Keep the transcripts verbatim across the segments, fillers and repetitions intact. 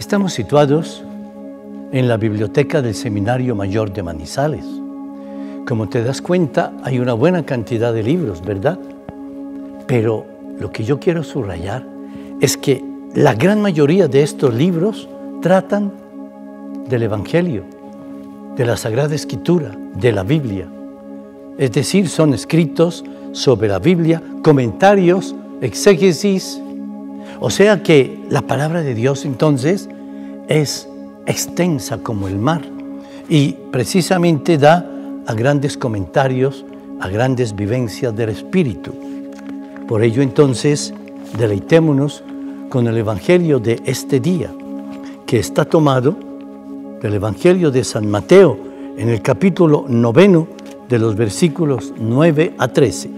Estamos situados en la biblioteca del Seminario Mayor de Manizales. Como te das cuenta, hay una buena cantidad de libros, ¿verdad? Pero lo que yo quiero subrayar es que la gran mayoría de estos libros tratan del Evangelio, de la Sagrada Escritura, de la Biblia. Es decir, son escritos sobre la Biblia, comentarios, exégesis. O sea que la palabra de Dios entonces es extensa como el mar y precisamente da a grandes comentarios, a grandes vivencias del Espíritu. Por ello entonces deleitémonos con el Evangelio de este día, que está tomado del Evangelio de San Mateo en el capítulo noveno de los versículos nueve a trece.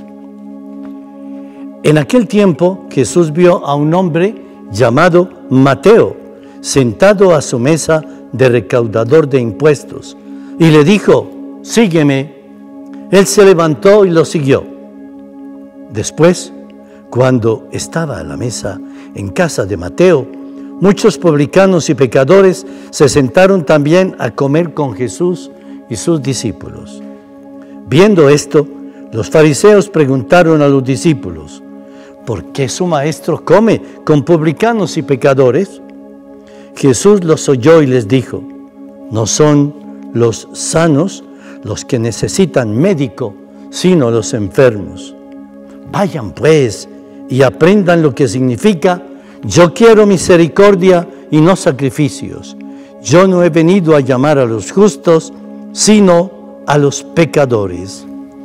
En aquel tiempo Jesús vio a un hombre llamado Mateo sentado a su mesa de recaudador de impuestos y le dijo: sígueme. Él se levantó y lo siguió. Después, cuando estaba a la mesa en casa de Mateo, muchos publicanos y pecadores se sentaron también a comer con Jesús y sus discípulos. Viendo esto, los fariseos preguntaron a los discípulos: ¿por qué su maestro come con publicanos y pecadores? Jesús los oyó y les dijo: no son los sanos los que necesitan médico, sino los enfermos. Vayan pues y aprendan lo que significa: yo quiero misericordia y no sacrificios. Yo no he venido a llamar a los justos, sino a los pecadores.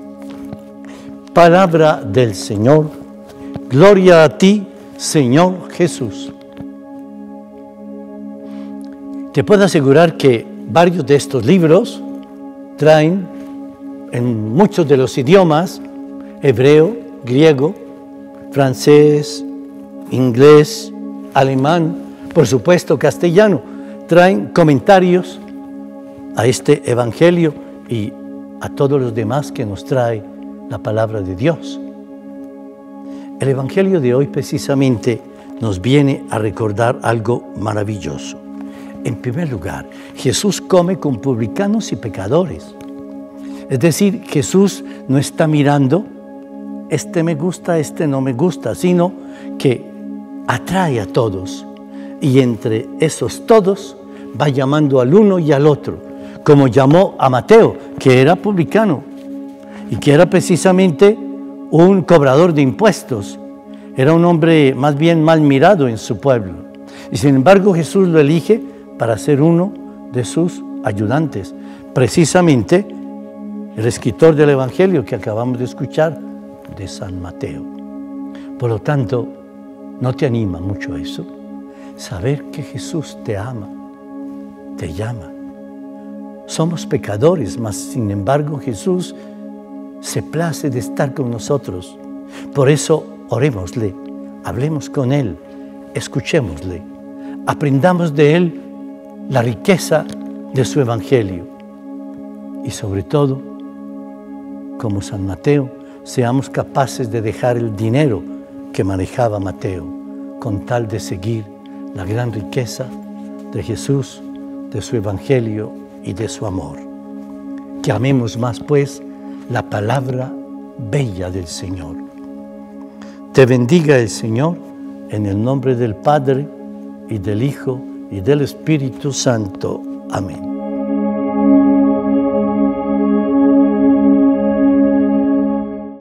Palabra del Señor. Gloria a ti, Señor Jesús. Te puedo asegurar que varios de estos libros traen en muchos de los idiomas, hebreo, griego, francés, inglés, alemán, por supuesto castellano, traen comentarios a este Evangelio y a todos los demás que nos trae la palabra de Dios. El Evangelio de hoy precisamente nos viene a recordar algo maravilloso. En primer lugar, Jesús come con publicanos y pecadores. Es decir, Jesús no está mirando, este me gusta, este no me gusta, sino que atrae a todos. Y entre esos todos va llamando al uno y al otro, como llamó a Mateo, que era publicano y que era precisamente un cobrador de impuestos. Era un hombre más bien mal mirado en su pueblo. Y sin embargo Jesús lo elige para ser uno de sus ayudantes. Precisamente el escritor del Evangelio que acabamos de escuchar, de San Mateo. Por lo tanto, ¿no te anima mucho eso? Saber que Jesús te ama, te llama. Somos pecadores, mas sin embargo Jesús se place de estar con nosotros. Por eso orémosle, hablemos con Él, escuchémosle, aprendamos de Él la riqueza de su Evangelio. Y sobre todo, como San Mateo, seamos capaces de dejar el dinero que manejaba Mateo, con tal de seguir la gran riqueza de Jesús, de su Evangelio y de su amor. Que amemos más, pues, la palabra bella del Señor. Te bendiga el Señor, en el nombre del Padre, y del Hijo, y del Espíritu Santo. Amén.